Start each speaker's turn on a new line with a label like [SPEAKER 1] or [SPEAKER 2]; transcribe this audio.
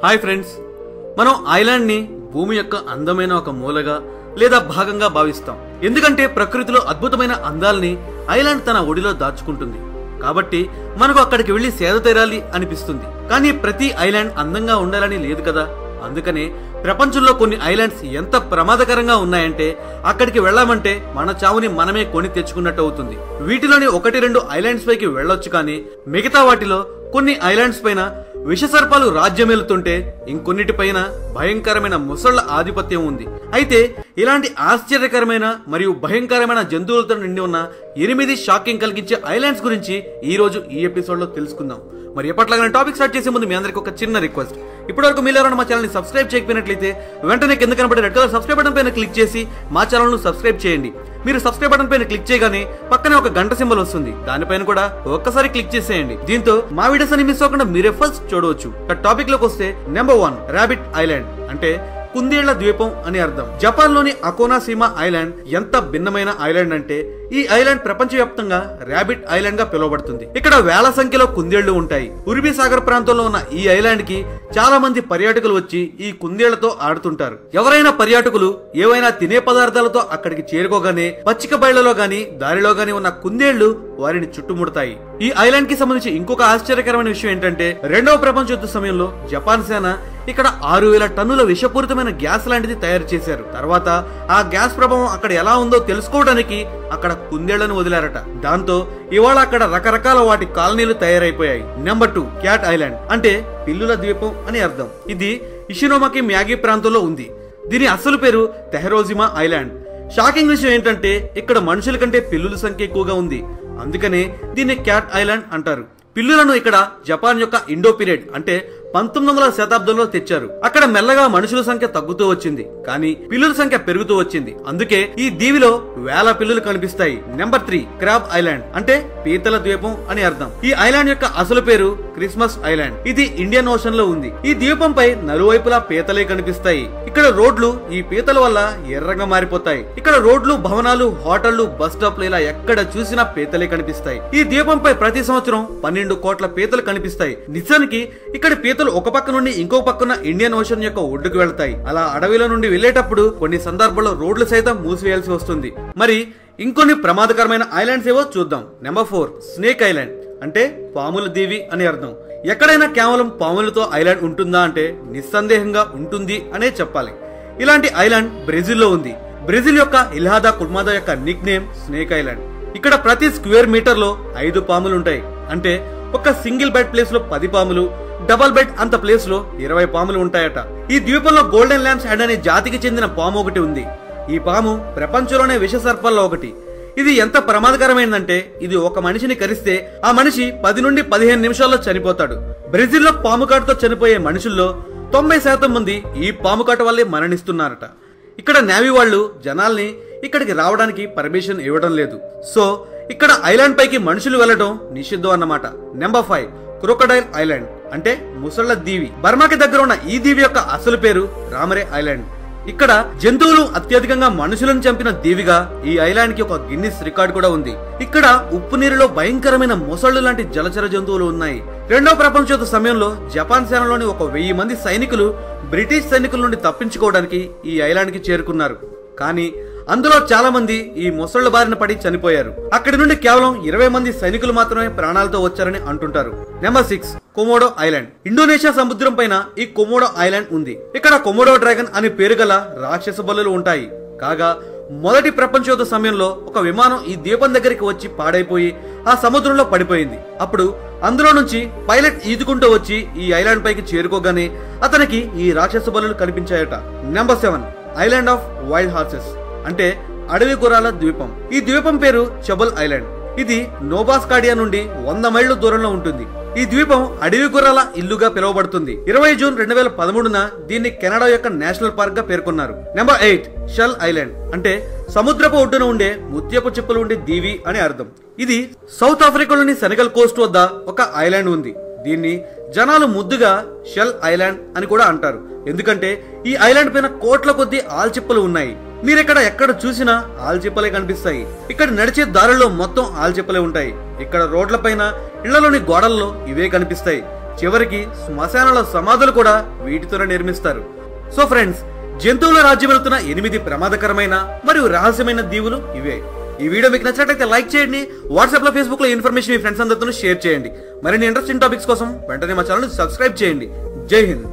[SPEAKER 1] Hi friends, మనం island ని భూమి యొక్క అందమైన ఒక మూలగా లేదా భాగంగా భావిస్తాం. ఎందుకంటే ప్రకృతిలో అద్భుతమైన అందాల్ని ఐలాండ్ తన ఒడిలో దాచుకుంటుంది. కాబట్టి మనకు అక్కడికి వెళ్లి సేద తీరాలి అనిపిస్తుంది. కానీ ప్రతి ఐలాండ్ అందంగా ఉండాలని లేదు కదా. అందుకనే ప్రపంచంలో కొన్ని ఐలాండ్స్ ఎంత ప్రమాదకరంగా ఉన్నాయంటే అక్కడికి వెళ్లామంటే మన చావుని మనమే కొని తెచ్చుకున్నట్టు అవుతుంది. వీటిలోని 1-2 ఐలాండ్స్ పైకి వెళ్ళొచ్చు, కానీ మిగతా వాటిలో కొన్ని ఐలాండ్స్ పైన విషసర్పాలు రాజ్యమేలుతుంటే ఇంకొన్నిటిపైన భయంకరమైన ముసళ్ల ఆధిపత్యం ఉంది. అయితే ఇలాంటి ఆశ్చర్యకరమైన మరియు భయంకరమైన జంతువులతో నిండి ఉన్న 8 షాకింగ్ కలిగించే ఐలాండ్స్ గురించి ఈ రోజు ఈ ఎపిసోడ్ లో తెలుసుకుందాం. మరి ఎప్పట్లాగానే టాపిక్ స్టార్ట్ చేసే ముందు మీ అందరికి ఒక చిన్న రిక్వెస్ట్. ఇప్పటివరకు మీరు ఎవరైనా మా ఛానల్ ని సబ్స్క్రైబ్ చేయకపోయినట్లయితే వెంటనే కింద కనబడే రెడ్ కలర్ సబ్స్క్రైబ్ బటన్ పైన క్లిక్ చేసి మా ఛానల్ ను సబ్స్క్రైబ్ చేయండి. మీరు సబ్స్క్రైబ్ బటన్ పైన క్లిక్ చేయగానే పక్కనే ఒక గంట సింబల్ వస్తుంది, దానిపైన కూడా ఒక్కసారి క్లిక్ చేసేయండి. దీంతో మా వీడియోస్ అని మిస్ అవ్వకుండా మీరే ఫస్ట్ చూడవచ్చు. టాపిక్ లోకి వస్తే నెంబర్ 1 రాబిట్ ఐలాండ్ అంటే కుందేళ్ల ద్వీపం అని అర్థం. జపాన్ లోని అకోనాసీమా ఐలాండ్ ఎంత భిన్నమైన ఐలాండ్ అంటే ఈ ఐలాండ్ ప్రపంచవ్యాప్తంగా రాబిట్ ఐలాండ్ గా పిలువబడుతుంది. ఇక్కడ వేల సంఖ్యలో కుందేళ్లు ఉంటాయి. ఉరిబి సాగర్ ప్రాంతంలో ఉన్న ఈ ఐలాండ్ కి చాలా మంది పర్యాటకులు వచ్చి ఈ కుందేళ్లతో ఆడుతుంటారు. ఎవరైనా పర్యాటకులు ఏవైనా తినే పదార్థాలతో అక్కడికి చేరుకోగానే పచ్చిక బయళ్లలో గాని దారిలో గాని ఉన్న కుందేళ్లు వారిని చుట్టుముడతాయి. ఈ ఐలాండ్ కి సంబంధించి ఇంకొక ఆశ్చర్యకరమైన విషయం ఏంటంటే 2వ ప్రపంచ యుద్ధ సమయంలో జపాన్ సేన ఇక్కడ 6000 టన్నుల విషపూరితమైన గ్యాస్ లాంటిది తయారు చేశారు. తర్వాత ఆ గ్యాస్ ప్రభావం అక్కడ ఎలా ఉందో తెలుసుకోవడానికి అక్కడ కుందేళ్లను వదిలారట. దాంతో ఇవాళ అక్కడ రకరకాల వాటి కాలనీలు తయారైపోయాయి. నెంబర్ 2 క్యాట్ ఐలాండ్ అంటే పిల్లుల ద్వీపం అని అర్థం. ఇది ఇషినోమకి మ్యాగి ప్రాంతంలో ఉంది. దీని అసలు పేరు తెహరోజిమా ఐలాండ్. షాకింగ్ విషయం ఏంటంటే ఇక్కడ మనుషుల కంటే పిల్లుల సంఖ్య ఎక్కువగా ఉంది. అందుకనే దీన్ని క్యాట్ ఐలాండ్ అంటారు. పిల్లులను ఇక్కడ జపాన్ యొక్క ఇండో పీరియడ్ అంటే 19వ శతాబ్దంలో తెచ్చారు. అక్కడ మెల్లగా మనుషుల సంఖ్య తగ్గుతూ వచ్చింది, కానీ పిల్లుల సంఖ్య పెరుగుతూ వచ్చింది. అందుకే ఈ దీవిలో వేల పిల్లులు కనిపిస్తాయి. నెంబర్ 3 క్రాబ్ ఐలాండ్ అంటే పీతల ద్వీపం అని అర్థం. ఈ ఐలాండ్ యొక్క అసలు పేరు క్రిస్మస్ ఐలాండ్. ఇది ఇండియన్ ఓషన్ లో ఉంది. ఈ ద్వీపంపై నలువైపులా పీతలే కనిపిస్తాయి. ఇక్కడ రోడ్లు ఈ పీతల వల్ల ఎర్రగా మారిపోతాయి. ఇక్కడ రోడ్లు, భవనాలు, హోటళ్లు, బస్ స్టాప్లు ఇలా ఎక్కడ చూసినా పీతలే కనిపిస్తాయి. ఈ ద్వీపంపై ప్రతి సంవత్సరం 12 కోట్ల పీతలు కనిపిస్తాయి. నిజానికి ఇక్కడ పీతలు ఒక పక్క నుండి ఇంకో పక్కన ఇండియన్ ఓషన్ యొక్క ఒడ్డుకు వెళ్తాయి. అలా అడవిలో నుండి వెళ్లేటప్పుడు కొన్ని సందర్భాల్లో రోడ్లు సైతం మూసివేయాల్సి వస్తుంది. మరి ఇంకొన్ని ప్రమాదకరమైన ఐలాండ్స్ ఏవో చూద్దాం. నెంబర్ 4 స్నేక్ ఐలాండ్ అంటే పాముల దీవి అని అర్థం. ఎక్కడైనా కేవలం పాములతో ఐలాండ్ ఉంటుందా అంటే నిస్సందేహంగా ఉంటుంది అనే చెప్పాలి. ఇలాంటి ఐలాండ్ బ్రెజిల్లో ఉంది. బ్రెజిల్ యొక్క ఇల్హాదా కుల్మాదా యొక్క నిక్ నేమ్ స్నేక్ ఐలాండ్. ఇక్కడ ప్రతి స్క్వేర్ మీటర్ లో 5 పాములు ఉంటాయి. అంటే ఒక సింగిల్ బెడ్ ప్లేస్ లో 10 పాములు, డబల్ బెడ్ అంత ప్లేస్ లో 20 పాములు ఉంటాయట. ఈ ద్వీపంలో గోల్డెన్ ల్యాంప్స్ హెడ్ అనే జాతికి చెందిన పాము ఒకటి ఉంది. ఈ పాము ప్రపంచంలోనే విష సర్పాల్లో ఒకటి. ఇది ఎంత ప్రమాదకరమైందంటే ఇది ఒక మనిషిని కరిస్తే ఆ మనిషి 10 నుండి 15 నిమిషాల్లో చనిపోతాడు. బ్రెజిల్లో పాము కాటుతో చనిపోయే మనుషుల్లో 90% మంది ఈ పాము కాటు వల్లే మరణిస్తున్నారట. ఇక్కడ నేవీ వాళ్ళు జనాల్ని ఇక్కడికి రావడానికి పర్మిషన్ ఇవ్వడం లేదు. సో ఇక్కడ ఐలాండ్ పైకి మనుషులు వెళ్లడం నిషిద్ధం అన్నమాట. నెంబర్ 5 క్రొకడైల్ ఐలాండ్ అంటే ముసళ్ల దీవి. బర్మాకి దగ్గర ఉన్న ఈ దీవి యొక్క అసలు పేరు రామరే ఐలాండ్. ఇక్కడ జంతువులు అత్యధికంగా మనుషులను చంపిన దీవిగా ఈ ఐలాండ్ కి ఒక గిన్నిస్ రికార్డు కూడా ఉంది. ఇక్కడ ఉప్పు నీరులో భయంకరమైన మొసళ్లు లాంటి జలచర జంతువులు ఉన్నాయి. 2వ ప్రపంచ యుద్ధ సమయంలో జపాన్ సేనలోని 1000 మంది సైనికులు బ్రిటిష్ సైనికుల నుండి తప్పించుకోవడానికి ఈ ఐలాండ్ కి చేరుకున్నారు. కానీ అందులో చాలా మంది ఈ మొసళ్ల బారిన పడి చనిపోయారు. అక్కడి నుండి కేవలం 20 మంది సైనికులు మాత్రమే ప్రాణాలతో వచ్చారని అంటుంటారు. Number 6 Komodo island. ఇండోనేషియా సముద్రం పైన ఈ కొమోడో ఐలాండ్ ఉంది. ఇక్కడ కొమోడో డ్రాగన్ అనే పేరు గల రాక్షస బల్లులు ఉంటాయి. కాగా మొదటి ప్రపంచ యుద్ధ సమయంలో ఒక విమానం ఈ ద్వీపం దగ్గరికి వచ్చి పాడైపోయి ఆ సముద్రంలో పడిపోయింది. అప్పుడు అందులో నుంచి పైలట్ ఈదుకుంటూ వచ్చి ఈ ఐలాండ్ పైకి చేరుకోగానే అతనికి ఈ రాక్షస బల్లులు కనిపించాయట. నెంబర్ 7 ఐలాండ్ ఆఫ్ వైల్డ్ హార్సెస్ అంటే అడవి గుర్రాల ద్వీపం. ఈ ద్వీపం పేరు చబల్ ఐలాండ్. ఇది నోబాస్కాడియా నుండి 100 మైళ్ల దూరంలో ఉంటుంది. ఈ ద్వీపం అడవి గుర్రాల ఇల్లుగా పిలువబడుతుంది. 20 జూన్ 2013న దీన్ని కెనడా యొక్క నేషనల్ పార్క్ గా పేర్కొన్నారు. నెంబర్ 8 షెల్ ఐలాండ్ అంటే సముద్రపు ఒడ్డున ఉండే ముత్యపు చిప్పలు ఉండే దీవి అని అర్థం. ఇది సౌత్ ఆఫ్రికాలోని సెనగల్ కోస్ట్ వద్ద ఒక ఐలాండ్ ఉంది. దీన్ని జనాలు ముద్దుగా షెల్ ఐలాండ్ అని కూడా అంటారు. ఎందుకంటే ఈ ఐలాండ్ పైన కోట్ల కొద్ది ఆల్చిప్పలు ఉన్నాయి. మీరిక్కడ ఎక్కడ చూసినా ఆల్చిప్పలే కనిపిస్తాయి. ఇక్కడ నడిచే దారుల్లో మొత్తం ఆల్చిప్పలే ఉంటాయి. ఇక్కడ రోడ్ల పైన, ఇళ్లలోని గోడల్లో ఇవే కనిపిస్తాయి. చివరికి శ్మశానాల సమాధులు కూడా వీటితోనే నిర్మిస్తారు. సో ఫ్రెండ్స్, జంతువుల రాజ్యం వెళ్తున్న 8 ప్రమాదకరమైన మరియు రహస్యమైన దీవులు ఇవే. ఈ వీడియో మీకు నచ్చినట్లయితే లైక్ చేయండి. వాట్సాప్ లో, ఫేస్బుక్ లో ఇన్ఫర్మేషన్ మీ ఫ్రెండ్స్ అందరితో షేర్ చేయండి. మరిన్ని ఇంట్రెస్టింగ్ టాపిక్స్ కోసం వెంటనే మా ఛానల్ సబ్స్క్రైబ్ చేయండి. జై హింద్.